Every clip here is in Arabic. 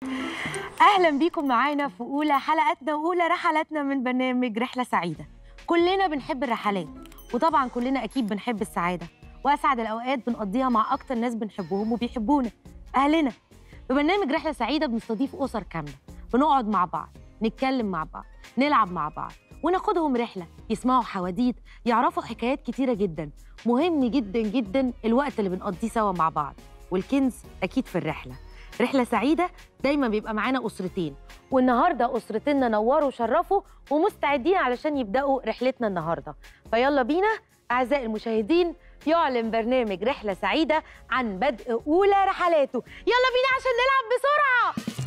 اهلا بيكم معانا في اولى حلقاتنا واولى رحلاتنا من برنامج رحله سعيده. كلنا بنحب الرحلات، وطبعا كلنا اكيد بنحب السعاده، واسعد الاوقات بنقضيها مع اكتر ناس بنحبهم وبيحبونا، اهلنا. في برنامج رحله سعيده بنستضيف اسر كامله، بنقعد مع بعض، نتكلم مع بعض، نلعب مع بعض، وناخدهم رحله يسمعوا حواديت، يعرفوا حكايات كتيره جدا. مهم جدا جدا الوقت اللي بنقضيه سوا مع بعض، والكنز اكيد في الرحله. رحلة سعيدة دايما بيبقى معانا أسرتين، والنهاردة أسرتنا نوروا وشرفوا ومستعدين علشان يبدأوا رحلتنا النهاردة. فيلا بينا أعزائي المشاهدين، يعلن برنامج رحلة سعيدة عن بدء أولى رحلاته. يلا بينا عشان نلعب بسرعة.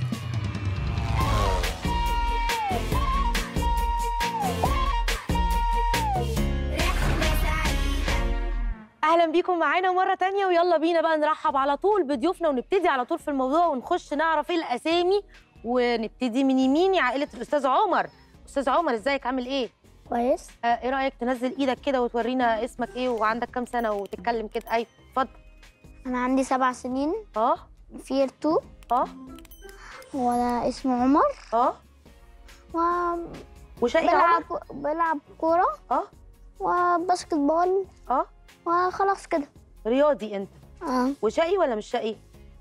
اهلا بيكم معانا مره تانية، ويلا بينا بقى نرحب على طول بضيوفنا ونبتدي على طول في الموضوع ونخش نعرف ايه الاسامي. ونبتدي من يميني عائله الاستاذ عمر. استاذ عمر ازيك، عامل ايه؟ كويس. ايه رايك تنزل ايدك كده وتورينا اسمك ايه وعندك كام سنه وتتكلم كده؟ ايوه اتفضل. انا عندي 7 سنين في year 2. وانا اسمي عمر. وشقي بلعب كوره وباسكت بول. وخلاص كده. رياضي انت؟ وشقي ولا مش شقي؟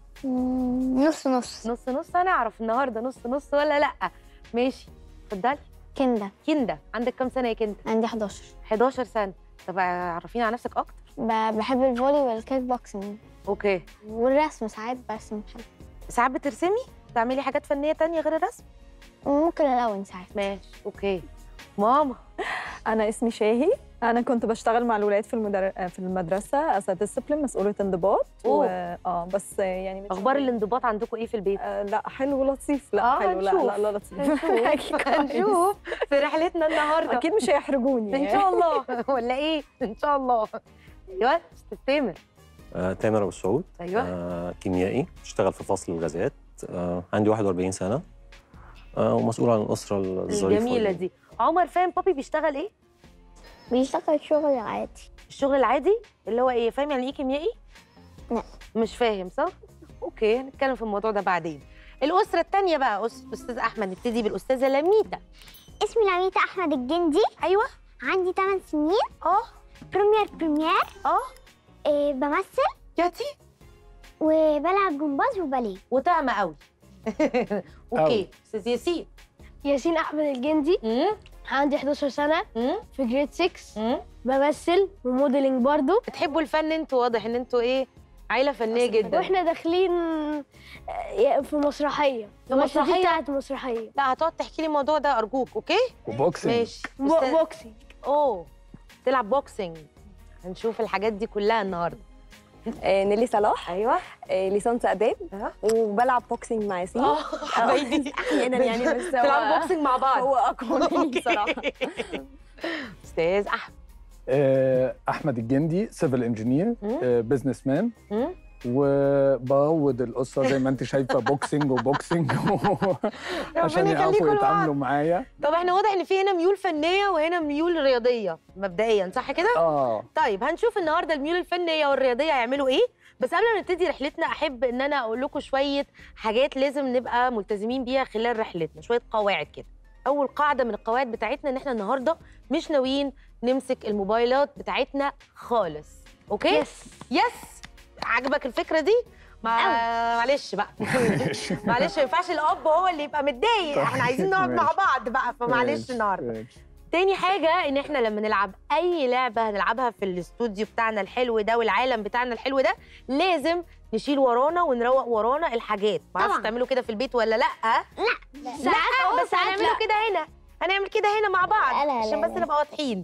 نص نص. نص نص. هنعرف النهارده نص نص ولا لا. ماشي اتفضلي. كندا. عندك كام سنه يا كندا؟ عندي 11. 11 سنه. طب عرفينا على نفسك اكتر. بحب الفولي والكيك بوكسنج. اوكي. والرسم ساعات برسم. ساعات بترسمي؟ بتعملي حاجات فنيه تانية غير الرسم؟ ممكن الون ساعات. ماشي اوكي. ماما. أنا اسمي شاهي. أنا كنت بشتغل مع الولاد في المدرسة as a discipline، مسؤولة انضباط. بس يعني أخبار الانضباط عندكم إيه في البيت؟ لا حلو ولطيف. لا حلو. لا لطيف. هنشوف في رحلتنا النهارده. أكيد مش هيحرجوني إن شاء الله. ولا إيه؟ إن شاء الله. أيوه أستاذ تامر. تامر أبو السعود. أيوه. كيميائي، بشتغل في فصل الغازات. عندي 41 سنة ومسؤول عن الأسرة الظريفة الجميلة دي. عمر فاهم بابي بيشتغل إيه؟ بيشتغل شغل عادي. الشغل العادي اللي هو ايه؟ فاهم يعني ايه كيميائي؟ لا مش فاهم صح؟ اوكي هنتكلم في الموضوع ده بعدين. الاسره الثانيه بقى استاذ احمد. نبتدي بالاستاذه لميتا. اسمي لميتا احمد الجندي. ايوه. عندي 8 سنين. بريمير. بمثل. ياتي. وبلعب جمباز وباليه. وطعمه قوي. اوكي. استاذ ياسين. ياسين احمد الجندي. عندي 11 سنة. في جريد 6. بمثل وموديلنج برضو. بتحبوا الفن انتوا، واضح ان انتوا ايه؟ عيلة فنية جدا. واحنا داخلين في مسرحية. مسرحية بتاعت مسرحية. لا هتقعد تحكي لي الموضوع ده أرجوك. اوكي؟ وبوكسنج. ماشي. بوكسنج. تلعب بوكسنج. هنشوف الحاجات دي كلها النهارده. نيلي صلاح. ايوه. ليسانس اداب. وبلعب بوكسنج مع ياسين. حبايبي. احيانا يعني بس تلعب بوكسنج مع بعض. هو اقوى مني بصراحه. استاذ احمد. احمد الجندي، سيفل انجينير، بزنس مان، وبعود الاسره زي ما انت شايفه بوكسنج عشان يعرفوا يتعاملوا معايا. طب احنا واضح ان في هنا ميول فنيه وهنا ميول رياضيه مبدئيا، صح كده؟ طيب هنشوف النهارده الميول الفنيه والرياضيه هيعملوا ايه. بس قبل ما نبتدي رحلتنا احب ان انا اقول لكم شويه حاجات لازم نبقى ملتزمين بيها خلال رحلتنا، شويه قواعد كده. اول قاعده من القواعد بتاعتنا ان احنا النهارده مش ناويين نمسك الموبايلات بتاعتنا خالص. اوكي؟ يس. عجبك الفكره دي؟ معلش بقى. معلش ما ينفعش الاب هو اللي يبقى متضايق، احنا عايزين نقعد مع بعض بقى، فمعلش النهارده. تاني حاجه ان احنا لما نلعب اي لعبه هنلعبها في الاستوديو بتاعنا الحلو ده والعالم بتاعنا الحلو ده، لازم نشيل ورانا ونروق ورانا الحاجات. معرفش تعملوا كده في البيت ولا لا؟ لا بس هنعمله كده هنا. هنعمل كده هنا مع بعض عشان بس نبقى واضحين.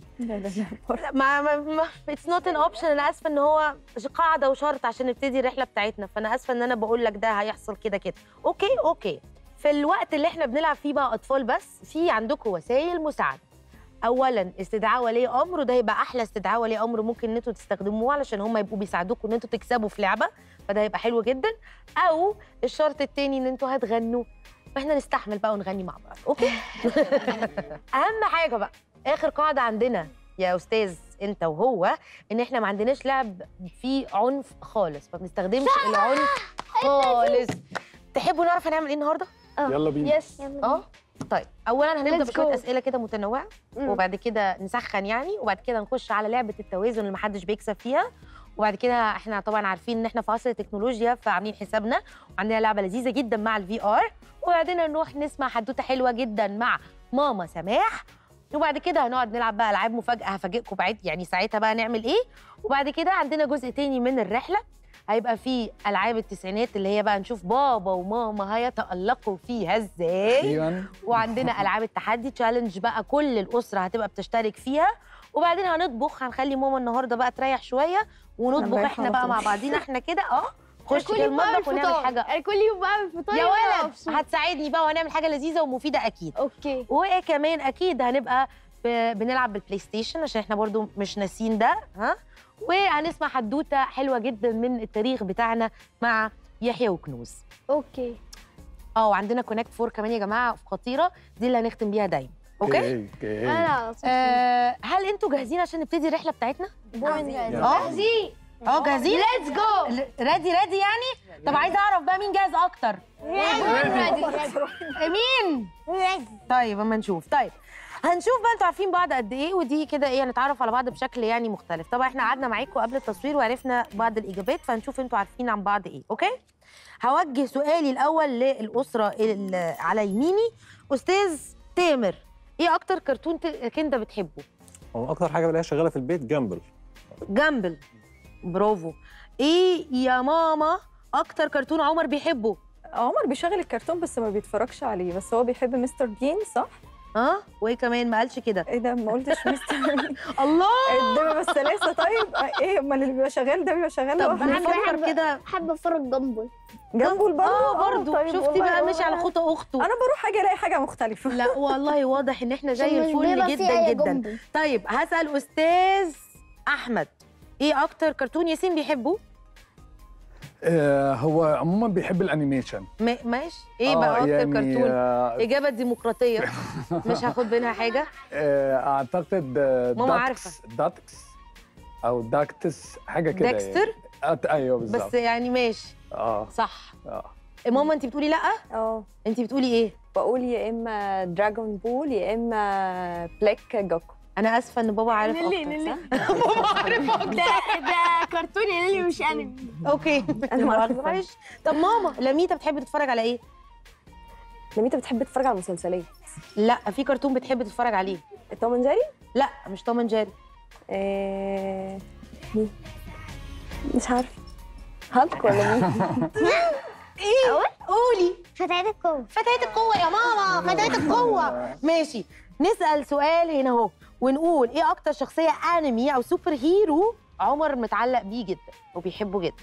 اتس نوت ان اوبشن. انا اسفه ان هو قاعده وشرط عشان نبتدي الرحله بتاعتنا، فانا اسفه ان انا بقول لك ده هيحصل كده كده. اوكي. في الوقت اللي احنا بنلعب فيه بقى اطفال بس، في عندكم وسائل مساعده. اولا استدعاء ولي امر، وده هيبقى احلى استدعاء ولي امر ممكن ان انتوا تستخدموه علشان هم يبقوا بيساعدوكم ان انتوا تكسبوا في لعبه، فده هيبقى حلو جدا. او الشرط الثاني ان انتوا هتغنوا، واحنا نستحمل بقى ونغني مع بعض. اوكي. اهم حاجه بقى اخر قاعده عندنا يا استاذ انت وهو، ان احنا ما عندناش لعب فيه عنف خالص، ما بنستخدمش العنف خالص. تحبوا نعرف هنعمل ايه النهارده؟ يلا بينا. يس. طيب اولا هنبدا Let's بشويه go. اسئله كده متنوعه، وبعد كده نسخن يعني، وبعد كده نخش على لعبه التوازن اللي محدش بيكسب فيها، وبعد كده احنا طبعا عارفين ان احنا في عصر التكنولوجيا فعاملين حسابنا، وعندنا لعبه لذيذه جدا مع الفي ار، وبعدين نروح نسمع حدوته حلوه جدا مع ماما سماح، وبعد كده هنقعد نلعب بقى العاب مفاجاه هفاجئكم بعد يعني ساعتها بقى نعمل ايه، وبعد كده عندنا جزء تاني من الرحله هيبقى فيه العاب التسعينات اللي هي بقى نشوف بابا وماما هيتألقوا فيها ازاي، أخيراً. وعندنا العاب التحدي تشالنج بقى كل الاسره هتبقى بتشترك فيها، وبعدين هنطبخ، هنخلي ماما النهارده بقى تريح شويه ونطبخ رايحة احنا على بقى طول. مع بعضينا احنا كده خش كل كده يوم بعمل المطبخ ونعمل فطار. حاجه. كل يوم بعمل فطار يا وأنا ولد مبسوط. هتساعدني بقى وهنعمل حاجه لذيذه ومفيده اكيد. اوكي. وكمان اكيد هنبقى بنلعب بالبلاي ستيشن عشان احنا برضو مش ناسين ده، وهنسمع حدوته حلوه جدا من التاريخ بتاعنا مع يحيى وكنوز. اوكي. وعندنا كونكت 4 كمان يا جماعه خطيره، دي اللي هنختم بيها دايما. اوكي. انا هل انتوا جاهزين عشان نبتدي الرحله بتاعتنا؟ جاهزين. جاهزين؟ ليتس جو. ريدي يعني؟ طب عايزه اعرف بقى مين جاهز اكتر؟ مين؟ طيب اما نشوف. طيب هنشوف بقى انتوا عارفين بعض قد ايه، ودي كده ايه هنتعرف على بعض بشكل يعني مختلف. طبعا احنا قعدنا معاكم قبل التصوير وعرفنا بعض الاجابات، فهنشوف انتوا عارفين عن بعض ايه. اوكي. هوجه سؤالي الاول للاسره اللي على يميني. استاذ تامر، ايه اكتر كرتون كندا بتحبه؟ هو اكتر حاجه بلاقيها شغاله في البيت جامبل. جامبل، برافو. ايه يا ماما اكتر كرتون عمر بيحبه؟ عمر بيشغل الكرتون بس ما بيتفرجش عليه، بس هو بيحب مستر بين صح؟ وايه كمان ما قالش كده؟ ايه ده ما قلتش مستر بين. الله ده بس لسه. طيب ايه امال اللي بيبقى شغال ده بيبقى شغال طب لوحده. بنفكر كده. بحب اتفرج جنبل. جنبه برضه. برضه طيب شفتي والله بقى ماشي على خطى اخته. انا بروح اجي الاقي حاجه مختلفه. لا والله واضح ان احنا زي الفل جدا جدا. طيب هسأل استاذ احمد، ايه اكتر كرتون ياسين بيحبه؟ هو عموما بيحب الانيميشن. ماشي. ايه بقى اكتر يعني كرتون؟ اجابه ديمقراطيه مش هاخد منها حاجه. اعتقد ماما عارفه. داكس او داكتس حاجه كده. داكستر؟ يعني. ايوه بالظبط. بس يعني ماشي. صح. ماما انت بتقولي لا؟ انت بتقولي ايه؟ بقول يا اما دراجون بول يا اما بلاك جوكو. انا اسفه ان بابا عارف اكتر صح؟ بابا عارف اكتر. ده كرتون يا ليلي مش انمي. اوكي انا ما عارفه. معلش. طب ماما لميتا بتحب تتفرج على ايه؟ لميتا بتحب تتفرج على المسلسلات. لا في كرتون بتحب تتفرج عليه. توم اند جيري؟ لا مش توم اند جيري. مين؟ مش عارفه. هالك ولا مين؟ ايه؟ قولي. فتاة القوة. فتاة القوة يا ماما، فتاة القوة. ماشي. نسأل سؤال هنا اهو ونقول ايه اكتر شخصية انمي او سوبر هيرو عمر متعلق بيه جدا وبيحبه جدا؟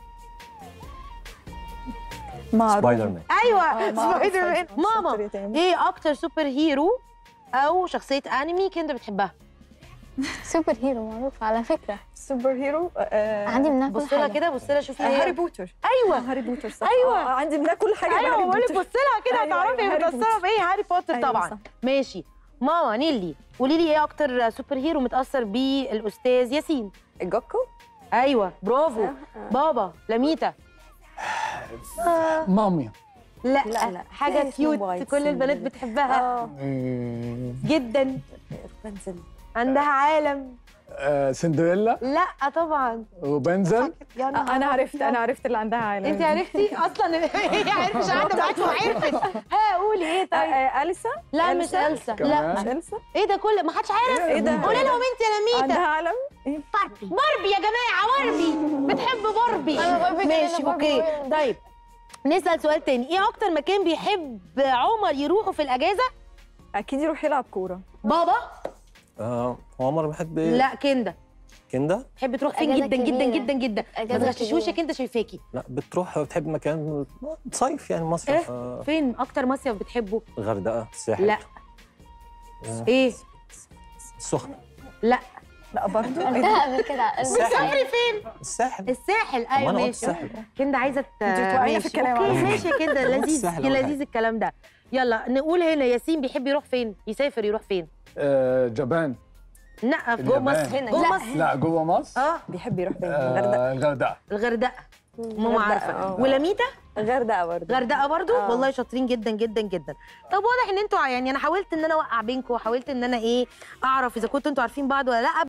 سبايدر مان. ايوه سبايدر مان. ماما ايه اكتر سوبر هيرو او شخصية انمي كنت بتحبها؟ سوبر هيرو معروف على فكرة. سوبر هيرو عندي منها كل بص لها حاجة. كده، بص لها شوفي هاري بوتر. ايوه هاري بوتر صح. أيوة. عندي منها كل حاجه. ايوه بقول لك بص لها كده هتعرفي هاري متأثرة بوتر. بايه. هاري بوتر أيوة طبعا. صح. ماشي. ماما نيلي قولي لي ايه اكتر سوبر هيرو متأثر بيه الاستاذ ياسين؟ جوكو. ايوه برافو. بابا لميتا. مامي. لا لا. حاجه كيوت كل البنات بتحبها جدا. بنزل. عندها عالم. سندريلا. لا طبعا. وبنزل. انا عرفت اللي عندها عالم. انت عرفتي اصلا هي عرفت مش قاعده معاكي وعرفت. قولي ايه طيب؟ أليسا؟ لا مش ألسا. لا مش ألسا. ايه ده كل ما حدش عارف. ايه ده؟ قولي لهم انت يا لميتا. عندها عالم. باربي يا جماعه. باربي بتحب باربي. ماشي اوكي. طيب نسأل سؤال تاني، ايه اكتر مكان بيحب عمر يروحه في الاجازه؟ اكيد يروح يلعب كوره. بابا؟ عمر بحب ايه؟ لا كندا. كندا؟ تحب تروح فين أجازة جدا جدا كبيرة. جدا جدا؟ ما أجازة تغششوش كبيرة. كندا شايفاكي. لا بتروح بتحب مكان صيف يعني مصيف. فين اكتر مصيف بتحبه؟ الغردقه، الساحل. لا. ايه؟ السخنه. لا برضه. قبل كده. الساحل. فين؟ الساحل. الساحل. طب ما ايوه أنا قلت ماشي. الساحل. كندا عايزه توقعينا في ماشي. الكلام. اوكي ماشي يا كندا. لذيذ الساحل أول لذيذ الكلام ده. يلا نقول هنا ياسين بيحب يروح فين؟ يسافر يروح فين؟ جبان. لا في جوه اليابان. مصر. جوه مصر. لا جوه مصر. بيحب يروح فين؟ الغردقه. الغردقه. الغردقه. ماما عارفه. ولميتا غردقه برضه. غردقه برضه. والله شاطرين جدا جدا جدا. طب واضح ان انتوا يعني انا حاولت ان انا اوقع بينكم وحاولت ان انا اعرف اذا كنتوا انتوا عارفين بعض ولا لا.